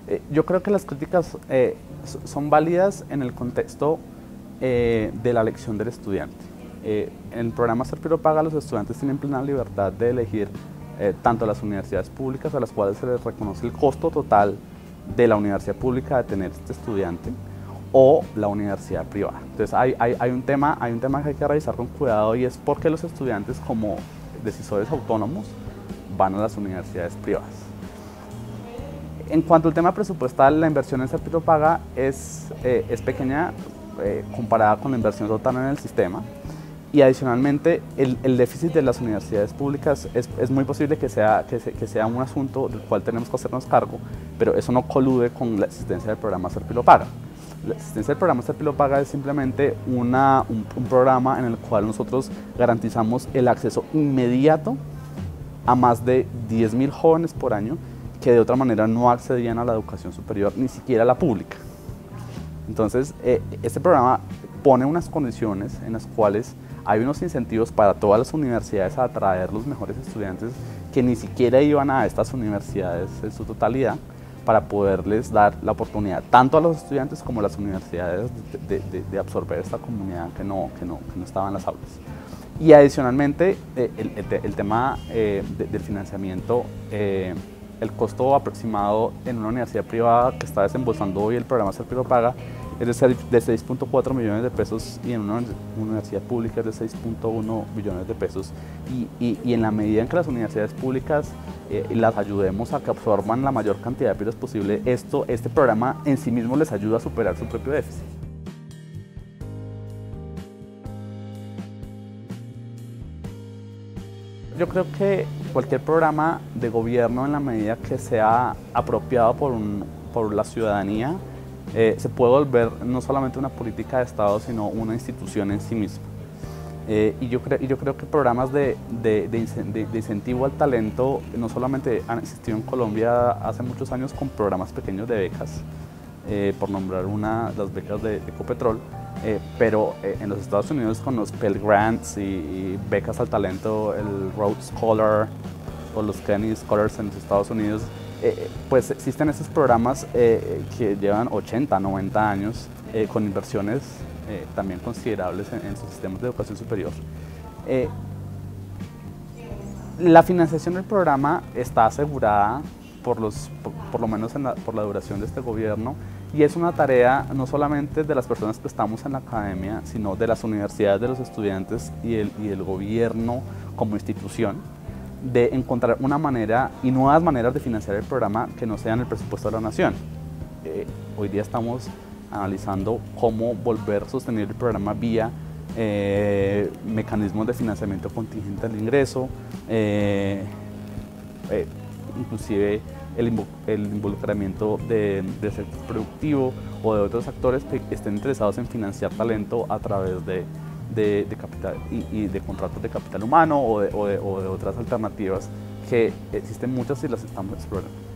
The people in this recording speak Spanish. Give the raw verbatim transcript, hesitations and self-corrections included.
Eh, yo creo que las críticas eh, son válidas en el contexto eh, de la elección del estudiante. Eh, en el programa Ser Piro Paga, los estudiantes tienen plena libertad de elegir eh, tanto las universidades públicas, a las cuales se les reconoce el costo total de la universidad pública de tener este estudiante, o la universidad privada. Entonces hay, hay, hay, un tema, hay un tema que hay que revisar con cuidado, y es por qué los estudiantes, como decisores autónomos, van a las universidades privadas. En cuanto al tema presupuestal, la inversión en Ser Piro Paga es, eh, es pequeña eh, comparada con la inversión total en el sistema, y adicionalmente el, el déficit de las universidades públicas es, es muy posible que sea, que, se, que sea un asunto del cual tenemos que hacernos cargo, pero eso no colude con la existencia del programa Ser Piro Paga. La existencia del programa Ser Piro Paga es simplemente una, un, un programa en el cual nosotros garantizamos el acceso inmediato a más de diez mil jóvenes por año que de otra manera no accedían a la educación superior, ni siquiera a la pública. Entonces, eh, este programa pone unas condiciones en las cuales hay unos incentivos para todas las universidades a atraer los mejores estudiantes que ni siquiera iban a estas universidades en su totalidad, para poderles dar la oportunidad tanto a los estudiantes como a las universidades de, de, de absorber esta comunidad que no, que, no, que no estaba en las aulas. Y adicionalmente, eh, el, el, el tema eh, de, del financiamiento, eh, el costo aproximado en una universidad privada que está desembolsando hoy el programa Ser Piro Paga es de seis punto cuatro millones de pesos, y en una universidad pública es de seis punto uno millones de pesos. Y, y, y en la medida en que las universidades públicas eh, las ayudemos a que absorban la mayor cantidad de piros posible, esto, este programa en sí mismo les ayuda a superar su propio déficit. Yo creo que cualquier programa de gobierno, en la medida que sea apropiado por, un, por la ciudadanía, eh, se puede volver no solamente una política de Estado, sino una institución en sí misma. Eh, y, yo cre y yo creo que programas de, de, de, de, de incentivo al talento no solamente han existido en Colombia hace muchos años con programas pequeños de becas, eh, por nombrar una, las becas de, de Ecopetrol, Eh, pero eh, en los Estados Unidos con los Pell Grants y, y becas al talento, el Rhodes Scholar o los Kennedy Scholars en los Estados Unidos, eh, pues existen esos programas eh, que llevan ochenta, noventa años eh, con inversiones eh, también considerables en, en sus sistemas de educación superior. Eh, la financiación del programa está asegurada por, los, por, por lo menos en la, por la duración de este gobierno, y es una tarea no solamente de las personas que estamos en la academia, sino de las universidades, de los estudiantes y el, y el gobierno como institución, de encontrar una manera y nuevas maneras de financiar el programa que no sean el presupuesto de la nación. Eh, hoy día estamos analizando cómo volver sostenible el programa vía eh, mecanismos de financiamiento contingente al ingreso, eh, eh, inclusive el, el involucramiento de, del sector productivo o de otros actores que estén interesados en financiar talento a través de, de, de capital y, y de contratos de capital humano o de, o, de, o de otras alternativas que existen muchas y las estamos explorando.